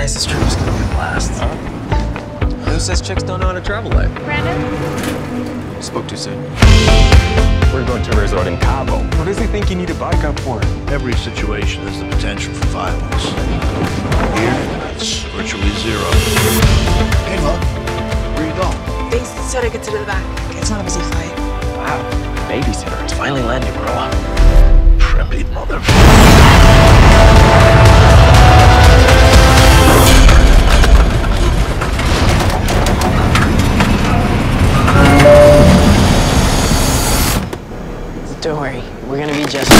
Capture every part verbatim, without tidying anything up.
guess this trip is gonna be a blast. Huh? Who says chicks don't know how to travel light? Brandon? Spoke too soon. We're going to a resort in Cabo. What does he think you need a bike up for? Every situation has the potential for violence. Here, it's virtually zero. Hey, Mom. Where you going? They said I could sit in the back. It's not a busy flight. Wow, babysitter. It's finally landing, bro. Preppy mother. Don't worry, we're gonna be just.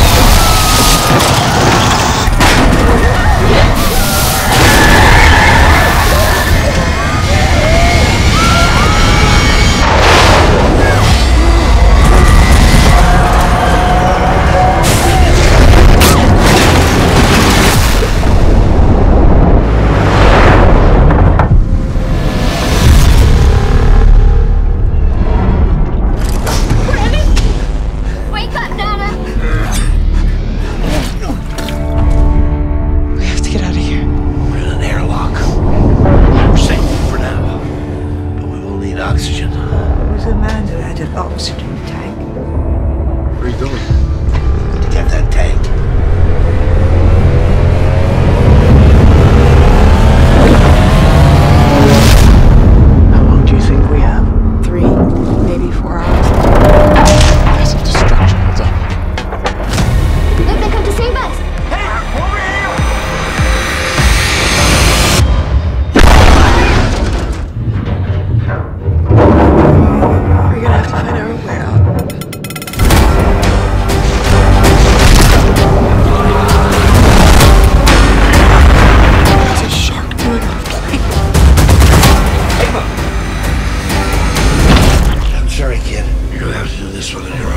Oxygen. There was a man who had an oxygen tank. Where are you going? To get that tank. How long do you think we have? Three, maybe four hours. Massive destruction. What's up? Look, they come to save us! We're gonna have to find our way out. There's a shark doing our plane. I'm sorry, kid. You're gonna have to do this one on your